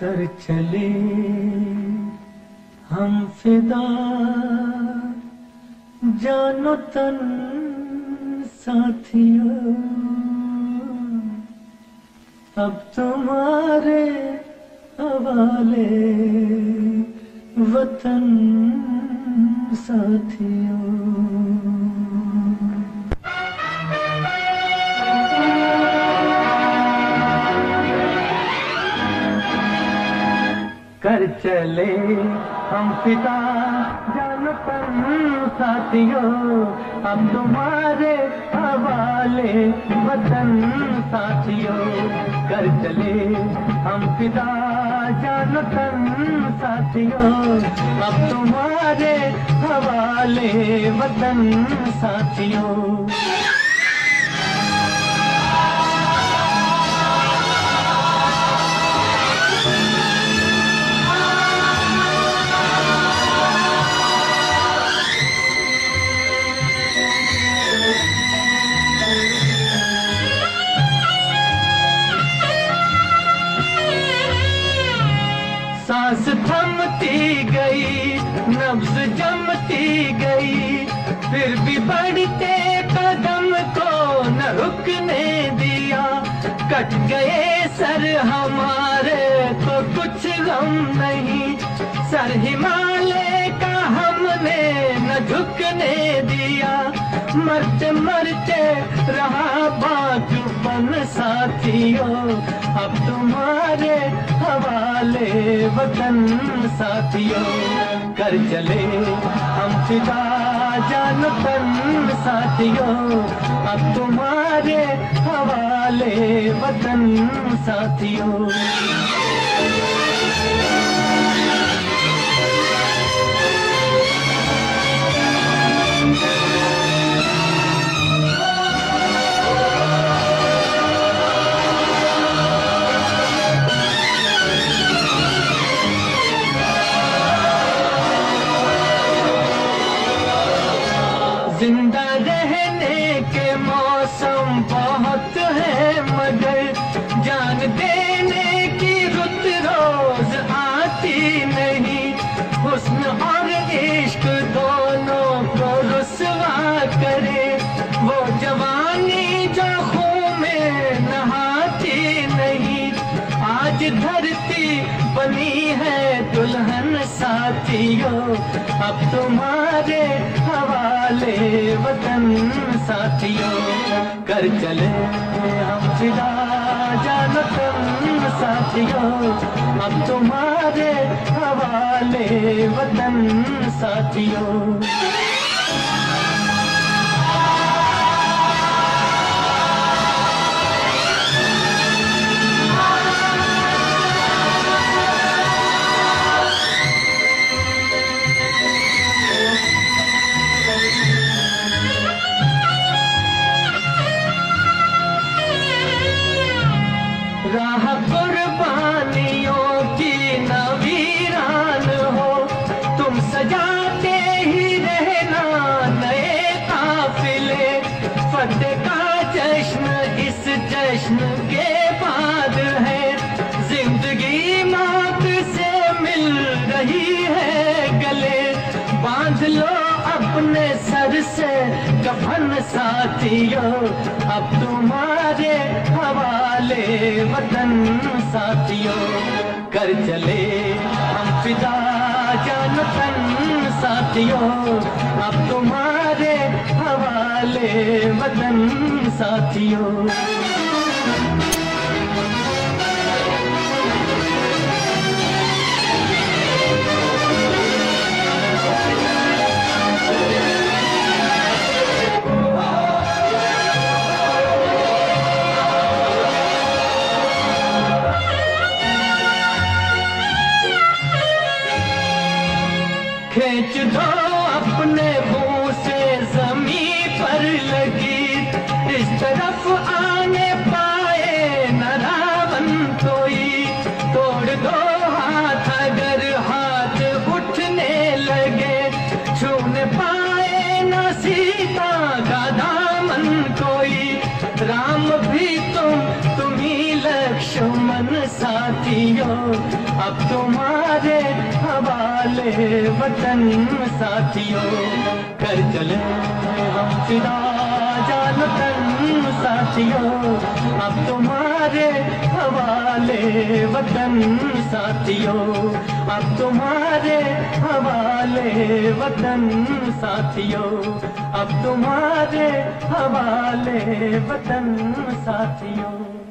कर चले हम फिदा, जानो तन साथियों, अब तुम्हारे हवाले वतन साथियों। कर चले हम फिदा, जान तन साथियों, अब तुम्हारे हवाले वतन साथियों। कर चले हम फिदा, जान तन साथियों, अब तुम्हारे हवाले वतन साथियों। सांस थमती गई, नब्ज जमती गई, फिर भी बढ़ते कदम को न रुकने दिया। कट गए सर हमारे तो कुछ गम नहीं, सर हिमालय का हमने न झुकने दिया। मरते मरते रहा बाजुपन साथियों, अब तुम्हारे हवाले वतन साथियों। कर चले हम फिदा, जान तन साथियों, अब तुम्हारे हवाले वतन साथियों। जिंदा रहने के मौसम बहुत है, मगर जान देने की रुत रोज आती नहीं। हुस्न और इश्क दोनों को रुसवा करे, वो जवानी जो खून में नहाती नहीं। आज धरती बनी है दुल्हन साथियों, अब तुम्हारे हवाले वतन साथियों। कर चले हम फिदा, जान तन साथियों, अब तुम्हारे हवाले वतन साथियों। राह कुर्बानियों की न वीरान हो, तुम सजाते ही रहना नए काफिले। फतेह का जश्न इस जश्न के बाद है, जिंदगी मौत से मिल रही है गले। बांध लो अपने सर से कफन साथियों, अब तुम्हारे हवाले वतन साथियों। कर चले हम फिदा, जान तन साथियों, अब तुम्हारे हवाले वतन साथियों। खींच दो अपने मुंह से ज़मीं पर लगी, इस तरफ आने पाए न रावण कोई। तोड़ दो हाथ अगर हाथ उठने लगे, छूने पाए न सीता का दामन कोई। राम भी तुम ही लक्ष्मण साथियों, हवाले वतन साथियों, कर चले हम फिदा जान तन साथियों, अब तुम्हारे हवाले वतन साथियों, अब तुम्हारे हवाले वतन साथियों, अब तुम्हारे हवाले वतन साथियों।